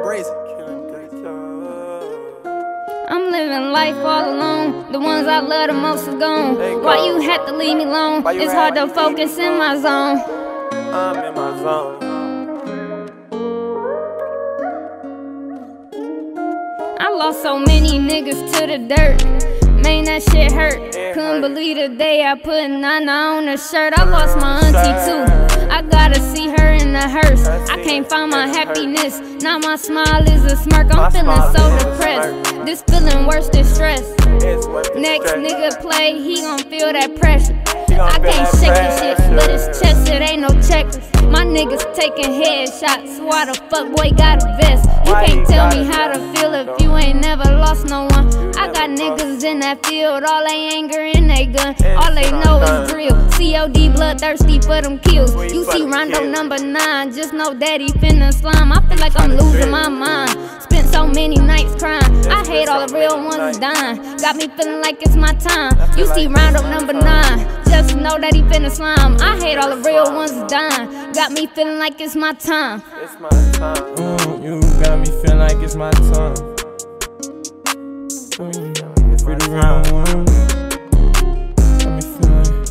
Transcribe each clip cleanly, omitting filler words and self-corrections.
brazen. I'm living life all alone. The ones I love the most is gone. Why you had to leave me alone? It's hard to focus in my zone. I'm in my zone. I lost so many niggas to the dirt. Man, that shit hurt. Couldn't believe the day I put Nana on the shirt. I lost my auntie too. I gotta see her in the hearse. I can't find my happiness. Now my smile is a smirk. I'm feeling so depressed. This feeling worse than stress. Next nigga play, he gon' feel that pressure. I can't shake this shit, but it's chest, it ain't no checkers. My niggas taking headshots, why the fuck boy got a vest? You can't tell me how to feel if you ain't never lost no one. I got niggas in that field, all they anger in they gun. All they know is drill, COD bloodthirsty for them kills. You see Rondo #9, just know that he finna slime. I feel like I'm losing my mind, spent so many nights crying. I hate all the real ones dying, got me feeling like it's my time. You see Rondo #9, just know that he finna slime. I hate all the real ones dying, got me feeling like it's my time. It's my time. You got me feeling like it's my time. Free the round one. Got me feeling.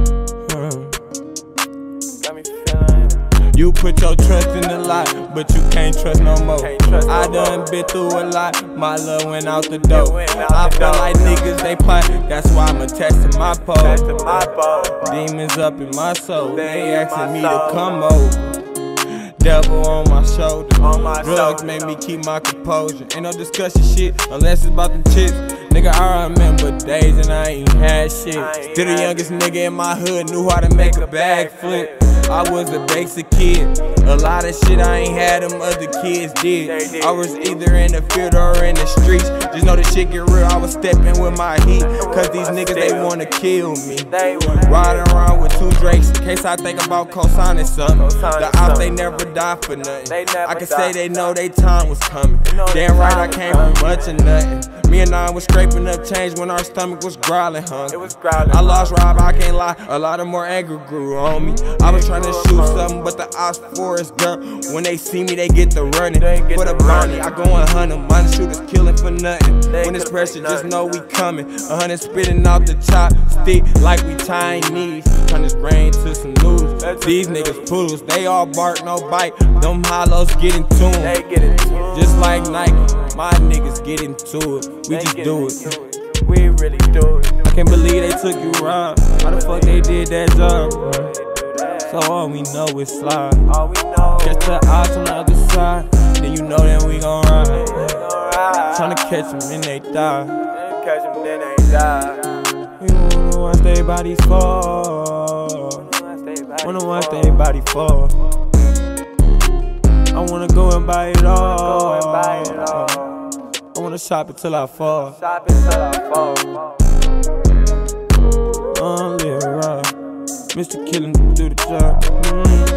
Got me feeling. You put your trust in the lot, but you can't trust no more. I done been through a lot, my love went out the door. I feel like niggas they plot, that's why I'm attached to my pole. Demons up in my soul, they asking me to come over. Devil on my shoulder, drugs make me keep my composure. Ain't no discussion shit, unless it's about them chips. Nigga, I remember days and I ain't had shit. Still the youngest nigga in my hood, knew how to make a bag flip. I was a basic kid, a lot of shit I ain't had them other kids did. I was either in the field or in the streets. Just know the shit get real, I was stepping with my heat. Cause these niggas, they wanna kill me. Riding around with 2 Drakes, in case I think about co-signing something. The ops, they never die for nothing. I can say they know they time was coming. Damn right, I came from much of nothing. Me and I was scraping up change when our stomach was growling hungry. I lost Rob, I can't lie, a lot of more anger grew on me. I was trying to shoot something, but the ops Forrest Gump. When they see me, they get the running. For the bounty, I go and hunt them. Minor shooters killing for nothing. When it's pressure, just know we coming. 100 spitting out the chop stick like we Chinese. Turn this grain to some news. These niggas poodles, they all bark, no bite. Them hollows get in tune. Just like Nike, my niggas get into it. We just do it. We really do it. I can't believe they took you around. How the fuck they did that job, bro? So all we know is slide. All we know. Catch the odds on the other side, then you know that we gon' ride. Tryna catch them and they die. Catch them then they die. You wanna watch they bodies fall. Wanna watch they body fall. I wanna go and buy it all. I wanna shop it till I fall. Live right. Mr. Killing do the job.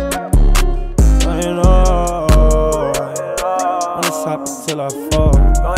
I ain't all. I wanna shop it till I fall.